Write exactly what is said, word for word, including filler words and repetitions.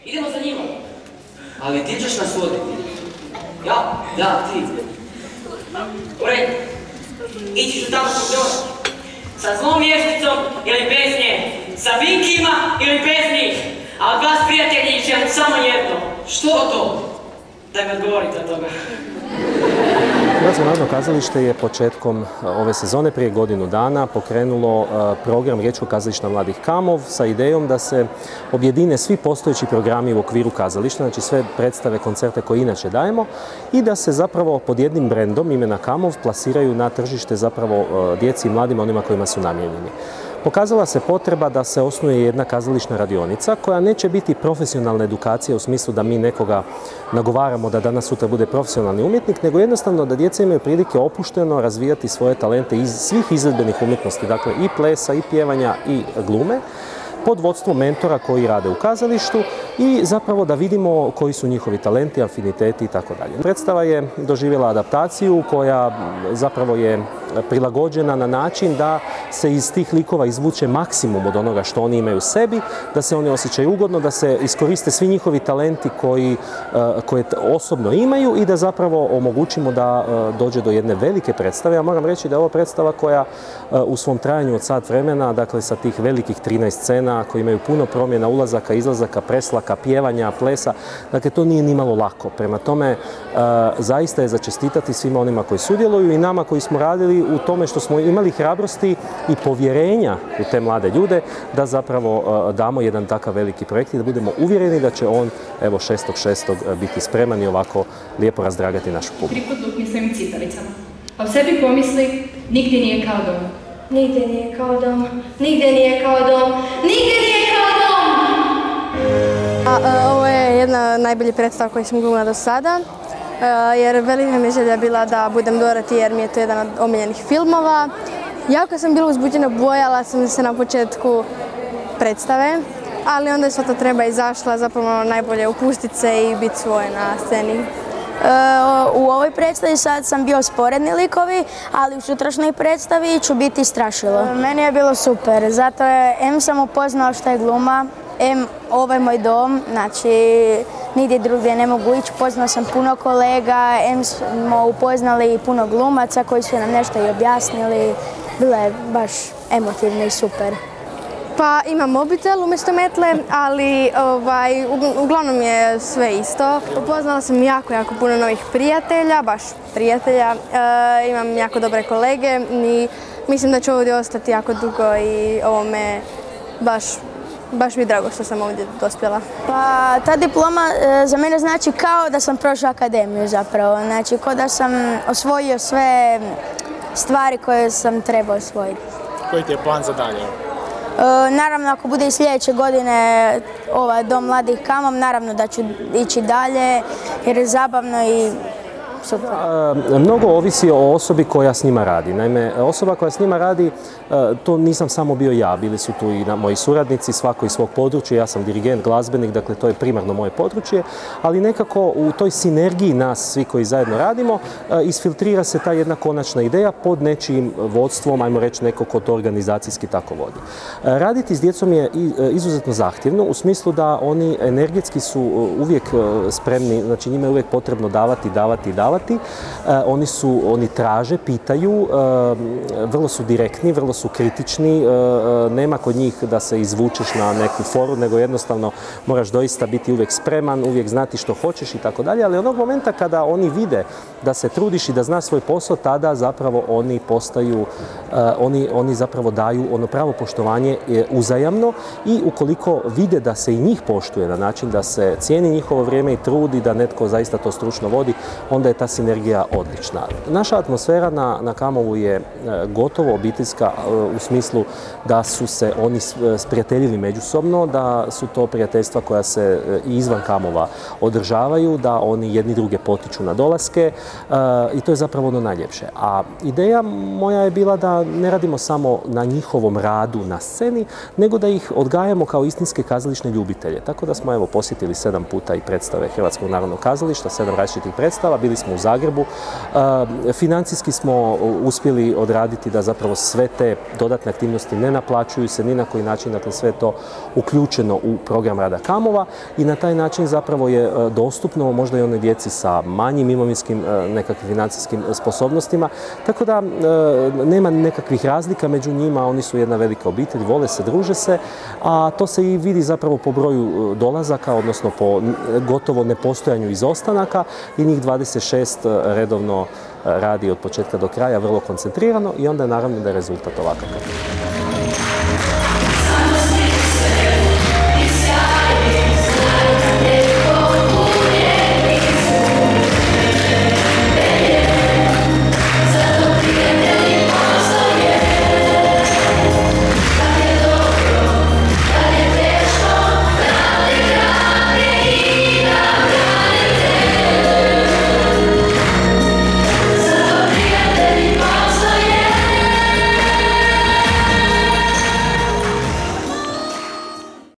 Idemo za njima. Ali ti ćeš nas voditi. Ja? Da, ti. U redu. Ići ću tamo što još. Sa zlom vješticom ili bez nje. Sa vinkima ili bez njih. A od vas prijatelji želim samo jedno. Što to? Daj mi odgovorite od toga. Hrvatsko narodno kazalište je početkom ove sezone, prije godinu dana, pokrenulo program Riječkog kazališta Mladih Kamov sa idejom da se objedine svi postojeći programi u okviru kazališta, znači sve predstave, koncerte koje inače dajemo, i da se zapravo pod jednim brendom imena Kamov plasiraju na tržište zapravo djeci i mladima, onima kojima su namijenjeni. Pokazala se potreba da se osnuje jedna kazališna radionica koja neće biti profesionalna edukacija u smislu da mi nekoga nagovaramo da danas sutra bude profesionalni umjetnik, nego jednostavno da djeca imaju prilike opušteno razvijati svoje talente iz svih izvedbenih umjetnosti, dakle i plesa, i pjevanja, i glume, pod vodstvom mentora koji rade u kazalištu i zapravo da vidimo koji su njihovi talenti, afiniteti i tako dalje. Predstava je doživjela adaptaciju koja zapravo je prilagođena na način da se iz tih likova izvuče maksimum od onoga što oni imaju u sebi, da se oni osjećaju ugodno, da se iskoriste svi njihovi talenti koji, koje osobno imaju i da zapravo omogućimo da dođe do jedne velike predstave. Ja moram reći da je ovo predstava koja u svom trajanju od sat vremena, dakle sa tih velikih trinaest scena koji imaju puno promjena, ulazaka, izlazaka, preslaka, pjevanja, plesa, dakle to nije nimalo lako. Prema tome, zaista je za čestitati svima onima koji sudjeluju i nama koji smo radili u tome što smo imali hrabrosti i povjerenja u te mlade ljude da zapravo damo jedan takav veliki projekt i da budemo uvjereni da će on evo šestog šestog biti spreman i ovako lijepo razdragati našu publiku. Triput luknje svojim citalicama. A u sebi pomisli, nigdje nije kao dom. Nigdje nije kao dom, nigdje nije kao dom, nigdje nije kao dom! A, a, ovo je jedna od najboljih predstava koju sam glumila do sada. Jer velika mi je želja bila da budem Dorothy jer mi je to jedan od omiljenih filmova. Jako sam bila uzbuđena, bojala sam se na početku predstave, ali onda je sva to treba izašla, zapravo najbolje upustiti se i biti svoj na sceni. U ovoj predstavi sad sam bio sporedni likovi, ali u sutrašnjoj predstavi ću biti strašilo. Meni je bilo super, zato je em sam upoznao što je gluma, em ovo je moj dom, znači nigdje drugdje ne mogu ići, upoznao sam puno kolega, em smo upoznali puno glumaca koji su nam nešto i objasnili, bilo je baš emotivno i super. Pa imam mobitel umjesto metle, ali ovaj, uglavnom je sve isto. Upoznala sam jako, jako puno novih prijatelja, baš prijatelja. E, imam jako dobre kolege i mislim da ću ovdje ostati jako dugo i ovo me baš, baš mi je drago što sam ovdje dospjela. Pa ta diploma e, za mene znači kao da sam prošla akademiju zapravo, znači kao da sam osvojio sve stvari koje sam trebao osvojiti. Koji ti je plan za dalje? E, naravno, ako bude i sljedeće godine ovaj Dom Mladih Kamov, naravno da ću ići dalje jer je zabavno i super. E, mnogo ovisi o osobi koja s njima radi. Naime, osoba koja s njima radi, e, to nisam samo bio ja, bili su tu i na, moji suradnici, svako iz svog područja, ja sam dirigent, glazbenik, dakle to je primarno moje područje, ali nekako u toj sinergiji nas, svi koji zajedno radimo, e, isfiltrira se ta jedna konačna ideja pod nečijim vodstvom, ajmo reći neko ko to organizacijski tako vodi. E, raditi s djecom je izuzetno zahtjevno, u smislu da oni energetski su uvijek spremni, znači njima je uvijek potrebno davati, davati, davati. Oni su, oni traže, pitaju, vrlo su direktni, vrlo su kritični, nema kod njih da se izvučeš na neku foru, nego jednostavno moraš doista biti uvijek spreman, uvijek znati što hoćeš i tako dalje, ali onog momenta kada oni vide da se trudiš i da znaš svoj posao, tada zapravo oni postaju, oni, oni zapravo daju ono pravo poštovanje uzajamno i ukoliko vide da se i njih poštuje na način da se cijeni njihovo vrijeme i trudi da netko zaista to stručno vodi, onda je ta sinergija odlična. Naša atmosfera na, na Kamovu je gotovo obiteljska u smislu da su se oni sprijateljili međusobno, da su to prijateljstva koja se i izvan Kamova održavaju, da oni jedni druge potiču na dolaske i to je zapravo ono najljepše. A ideja moja je bila da ne radimo samo na njihovom radu na sceni, nego da ih odgajamo kao istinske kazališne ljubitelje. Tako da smo evo posjetili sedam puta i predstave Hrvatskog narodnog kazališta, sedam različitih predstava, bili smo smo u Zagrebu. Financijski smo uspjeli odraditi da zapravo sve te dodatne aktivnosti ne naplaćuju se ni na koji način, dakle sve to uključeno u program rada kamova i na taj način zapravo je dostupno možda i onoj djeci sa manjim imovinskim nekakvim financijskim sposobnostima, tako da nema nekakvih razlika među njima, oni su jedna velika obitelj, vole se, druže se, a to se i vidi zapravo po broju dolazaka, odnosno po gotovo nepostojanju izostanaka i njih dvadeset šest redovno radi od početka do kraja, vrlo koncentrirano i onda naravno da je rezultat ovakav.